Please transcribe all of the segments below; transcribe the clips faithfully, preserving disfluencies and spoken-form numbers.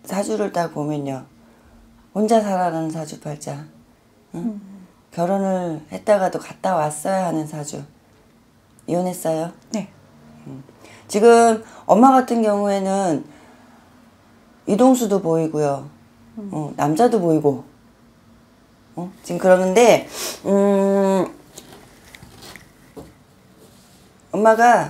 사주를 딱 보면요. 혼자 살아라는 사주팔자. 응? 음. 결혼을 했다가도 갔다 왔어야 하는 사주. 이혼했어요? 네. 음. 지금 엄마 같은 경우에는 이동수도 보이고요. 음. 어, 남자도 보이고. 어? 지금 그러는데 음, 엄마가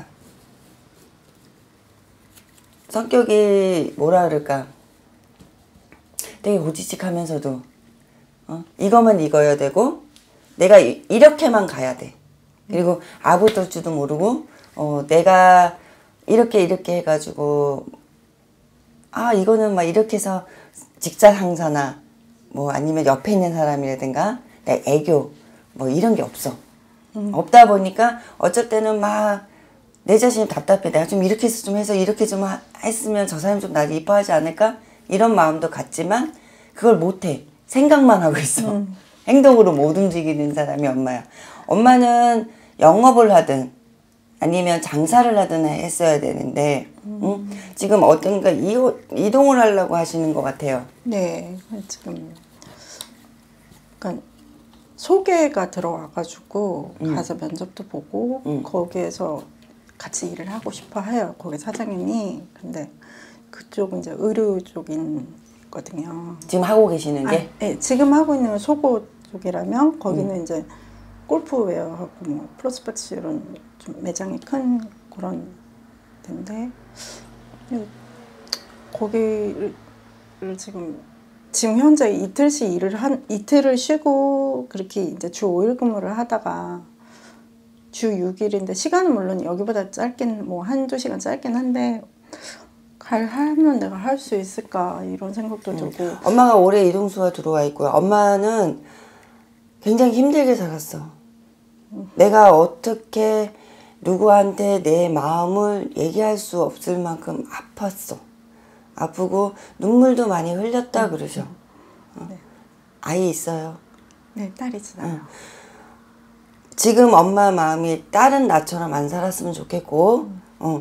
성격이 뭐라 그럴까 되게 고지식하면서도 어? 이거만 익어야 되고 내가 이, 이렇게만 가야 돼. 그리고 아부떨 줄도 모르고 어, 내가 이렇게 이렇게 해가지고 아 이거는 막 이렇게 해서 직장 상사나 뭐 아니면 옆에 있는 사람이라든가 내 애교 뭐 이런 게 없어. 음. 없다 보니까 어쩔 때는 막 내 자신이 답답해. 내가 좀 이렇게 해서 좀 해서 이렇게 좀 하, 했으면 저 사람 좀 나를 이뻐하지 않을까? 이런 마음도 갖지만 그걸 못해. 생각만 하고 있어. 음. 행동으로 못 움직이는 사람이 엄마야. 엄마는 영업을 하든 아니면 장사를 하든 했어야 되는데 음. 응? 지금 어딘가 이동을 하려고 하시는 것 같아요. 네. 지금 그러니까 소개가 들어와가지고 음. 가서 면접도 보고 음. 거기에서 같이 일을 하고 싶어 해요. 거기 사장님이. 근데 그쪽은 이제 의류 쪽이거든요. 지금 하고 계시는 게? 아, 네. 지금 하고 있는 건 속옷 쪽이라면 거기는 음. 이제 골프웨어하고 뭐 프로스펙스 이런 좀 매장이 큰 그런 데인데 거기를 지금 지금 현재 이틀씩 일을 한 이틀을 쉬고 그렇게 이제 주 오 일 근무를 하다가 주 육 일인데 시간은 물론 여기보다 짧긴 뭐 한두 시간 짧긴 한데 갈 하면 내가 할 수 있을까 이런 생각도 음. 들고. 엄마가 올해 이동수가 들어와 있고요. 엄마는 굉장히 힘들게 살았어. 음. 내가 어떻게 누구한테 내 마음을 얘기할 수 없을 만큼 아팠어. 아프고 눈물도 많이 흘렸다 음. 그러죠. 어. 네. 아이 있어요? 네, 딸 있어요. 응. 지금 엄마 마음이 딸은 나처럼 안 살았으면 좋겠고 음. 어,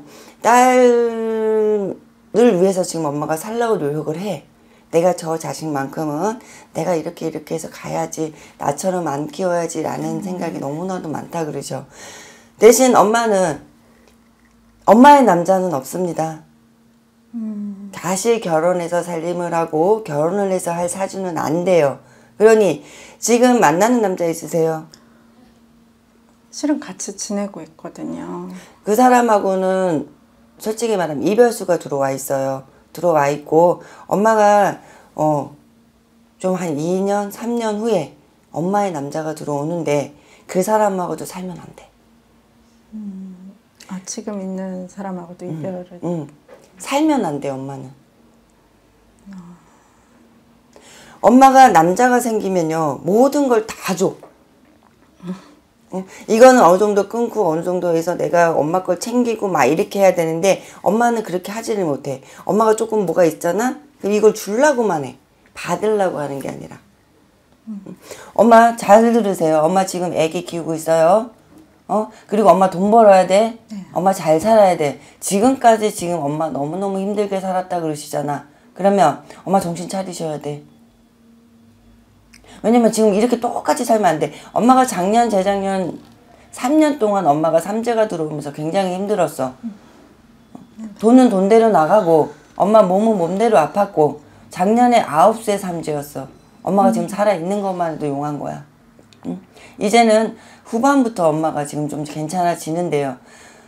딸을 위해서 지금 엄마가 살려고 노력을 해. 내가 저 자식만큼은 내가 이렇게 이렇게 해서 가야지 나처럼 안 키워야지 라는 음. 생각이 너무나도 많다 그러죠. 대신 엄마는 엄마의 남자는 없습니다. 음. 다시 결혼해서 살림을 하고 결혼을 해서 할 사주는 안 돼요. 그러니 지금 만나는 남자 있으세요? 실은 같이 지내고 있거든요. 그 사람하고는 솔직히 말하면 이별수가 들어와 있어요. 들어와 있고 엄마가 어, 좀 한 이 년, 삼 년 후에 엄마의 남자가 들어오는데 그 사람하고도 살면 안 돼. 음, 아 지금 있는 사람하고도 이별을 응, 응. 살면 안 돼 엄마는. 아. 엄마가 남자가 생기면요 모든 걸 다 줘. 어? 이거는 어느 정도 끊고 어느 정도 해서 내가 엄마 걸 챙기고 막 이렇게 해야 되는데 엄마는 그렇게 하지를 못해. 엄마가 조금 뭐가 있잖아? 그럼 이걸 주려고만 해. 받으려고 하는 게 아니라. 음. 엄마 잘 들으세요. 엄마 지금 애기 키우고 있어요. 어? 그리고 엄마 돈 벌어야 돼. 네. 엄마 잘 살아야 돼. 지금까지 지금 엄마 너무너무 힘들게 살았다 그러시잖아. 그러면 엄마 정신 차리셔야 돼. 왜냐면 지금 이렇게 똑같이 살면 안 돼. 엄마가 작년, 재작년 삼 년 동안 엄마가 삼재가 들어오면서 굉장히 힘들었어. 돈은 돈대로 나가고 엄마 몸은 몸대로 아팠고 작년에 아홉 세 삼재였어. 엄마가 음. 지금 살아있는 것만 해도 용한 거야. 응? 이제는 후반부터 엄마가 지금 좀 괜찮아지는데요.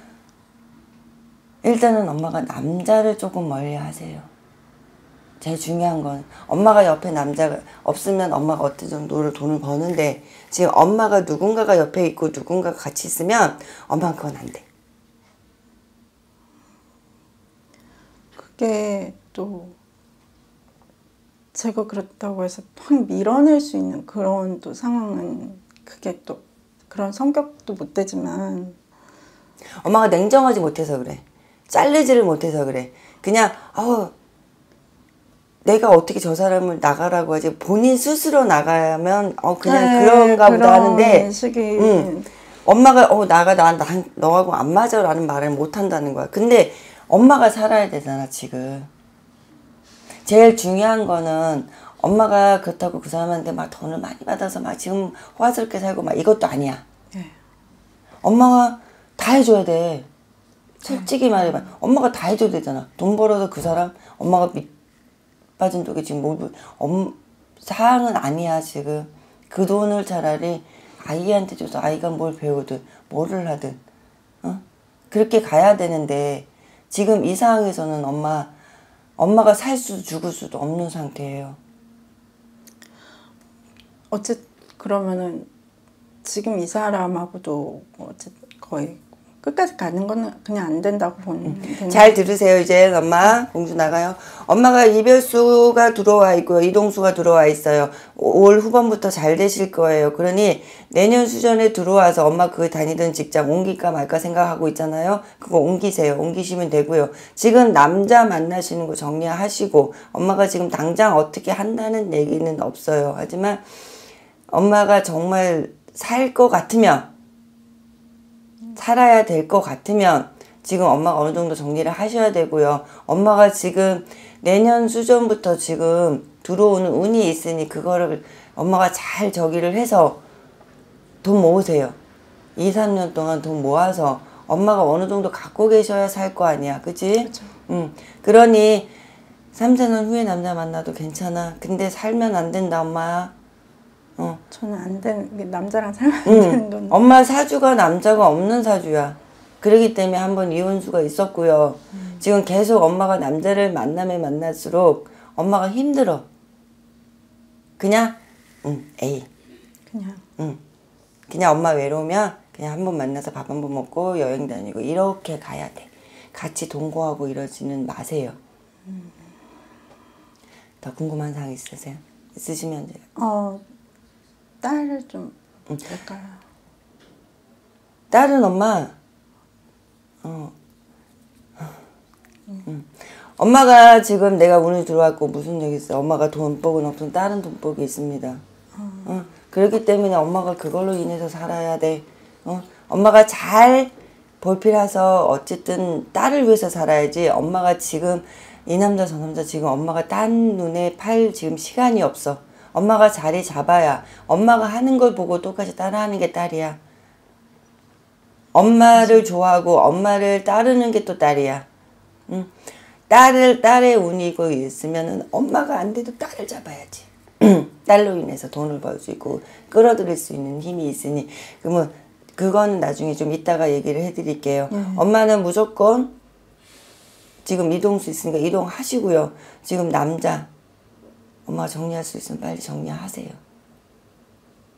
일단은 엄마가 남자를 조금 멀리 하세요. 제일 중요한 건 엄마가 옆에 남자가 없으면 엄마가 어떤 정도로 돈을 버는데 지금 엄마가 누군가가 옆에 있고 누군가가 같이 있으면 엄마는 그건 안 돼. 그게 또 제가 그렇다고 해서 확 밀어낼 수 있는 그런 또 상황은 그게 또 그런 성격도 못 되지만 엄마가 냉정하지 못해서 그래. 자르지를 못해서 그래. 그냥 어 내가 어떻게 저 사람을 나가라고 하지 본인 스스로 나가면 어 그냥 네, 그런가 보다 하는데 응. 엄마가 어 나가 나, 나 너하고 안 맞아 라는 말을 못 한다는 거야. 근데 엄마가 살아야 되잖아 지금. 제일 중요한 거는 엄마가 그렇다고 그 사람한테 막 돈을 많이 받아서 막 지금 호화스럽게 살고 막 이것도 아니야. 네. 엄마가 다 해줘야 돼. 솔직히 말해봐. 엄마가 다 해줘야 되잖아. 돈 벌어서 그 사람 엄마가 밑 빠진 독이 지금 뭐 엄, 사항은 아니야 지금. 그 돈을 차라리 아이한테 줘서 아이가 뭘 배우든 뭐를 하든 어? 그렇게 가야 되는데 지금 이 상황에서는 엄마 엄마가 살 수도 죽을 수도 없는 상태예요. 어쨌 그러면은 지금 이 사람하고도 어쨌 거의 끝까지 가는 거는 그냥 안 된다고 보는. 음. 잘 들으세요. 이제 엄마 공주 나가요. 엄마가 이별수가 들어와 있고요. 이동수가 들어와 있어요. 올 후반부터 잘 되실 거예요. 그러니 내년 수전에 들어와서 엄마 그 다니던 직장 옮길까 말까 생각하고 있잖아요. 그거 옮기세요. 옮기시면 되고요. 지금 남자 만나시는 거 정리하시고 엄마가 지금 당장 어떻게 한다는 얘기는 없어요. 하지만 엄마가 정말 살 것 같으면 살아야 될 것 같으면 지금 엄마가 어느 정도 정리를 하셔야 되고요. 엄마가 지금 내년 수전부터 지금 들어오는 운이 있으니 그거를 엄마가 잘 저기를 해서 돈 모으세요. 이, 삼 년 동안 돈 모아서 엄마가 어느 정도 갖고 계셔야 살 거 아니야. 그치? 그렇죠. 응. 그러니 삼, 사 년 후에 남자 만나도 괜찮아. 근데 살면 안 된다 엄마. 어. 저는 안 되는 남자랑 살면 안 응. 되는 건. 엄마 사주가 남자가 없는 사주야. 그러기 때문에 한번 이혼수가 있었고요. 음. 지금 계속 엄마가 남자를 만나면 만날수록 엄마가 힘들어. 그냥 응, 에이. 그냥. 응. 그냥 엄마 외로우면 그냥 한번 만나서 밥 한 번 먹고 여행 다니고 이렇게 가야 돼. 같이 동거하고 이러지는 마세요. 음. 더 궁금한 사항 있으세요? 있으시면 제가. 어. 딸을 좀 될까요? 딸은 엄마 어. 음. 엄마가 지금 내가 오늘 들어왔고 무슨 얘기 있어? 엄마가 돈복은 없으면 다른 돈복이 있습니다. 어. 어. 그렇기 때문에 엄마가 그걸로 인해서 살아야 돼. 어. 엄마가 잘 볼필해서 어쨌든 딸을 위해서 살아야지. 엄마가 지금 이 남자 저 남자 지금 엄마가 딴 눈에 팔 지금 시간이 없어. 엄마가 자리 잡아야 엄마가 하는 걸 보고 똑같이 따라하는 게 딸이야. 엄마를 좋아하고 엄마를 따르는 게 또 딸이야. 응? 딸을 딸의 운이고 있으면은 엄마가 안 돼도 딸을 잡아야지. 딸로 인해서 돈을 벌 수 있고 끌어들일 수 있는 힘이 있으니 그러면 그거는 나중에 좀 이따가 얘기를 해드릴게요. 음. 엄마는 무조건 지금 이동수 있으니까 이동하시고요. 지금 남자 엄마가 정리할 수 있으면 빨리 정리하세요.